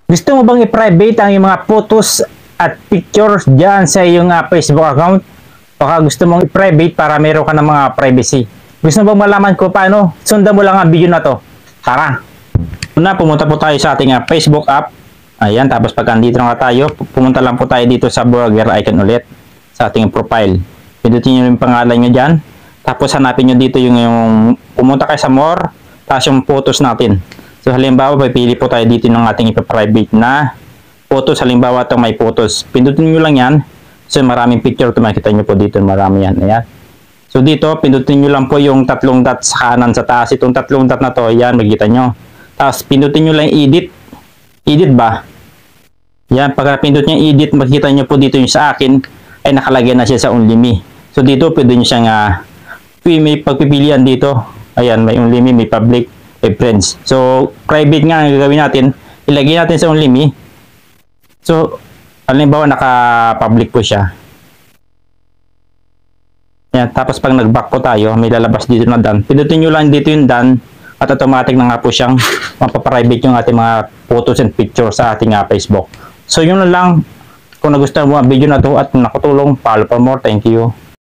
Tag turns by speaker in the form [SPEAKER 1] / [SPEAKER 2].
[SPEAKER 1] Gusto mo bang i-private ang iyong mga photos at pictures dyan sa iyong Facebook account? Baka gusto mong i-private para meron ka ng mga privacy. Gusto mo bang malaman ko paano? Sundan mo lang ang video na to. Tara! Una, pumunta po tayo sa ating Facebook app. Ayan, tapos pag andito na tayo, pumunta lang po tayo dito sa burger icon ulit sa ating profile. Pindutin nyo yung pangalan nyo dyan. Tapos hanapin nyo dito yung pumunta kayo sa more, tapos yung photos natin. So halimbawa, pipili po tayo dito ng ating ipa-private na photos. Halimbawa, itong may photos. Pindutin nyo lang yan. So maraming picture ito, makikita nyo po dito, marami yan. Ayan. So dito, pindutin nyo lang po yung tatlong dot sa kanan sa taas. Itong tatlong dot na to, ayan, makikita nyo. Tapos pindutin nyo lang edit. Edit ba? Yan, pagka pindot nyo edit, makikita nyo po dito yung sa akin, ay nakalagay na siya sa only me. So dito, pwede nyo siyang may pagpipilian dito. Ayan, may only me, may public, may friends. So, private nga ang gagawin natin. Ilagay natin sa only me. So, halimbawa, naka-public po siya. Yan, tapos pag nag-back po tayo, may lalabas dito na done. Pindutin nyo lang dito yung done at automatic na nga po siyang mapaprivate yung ating mga photos and pictures sa ating Facebook. So, yun na lang. Kung nagustuhan mo ang video na to at nakatulong, follow for more. Thank you.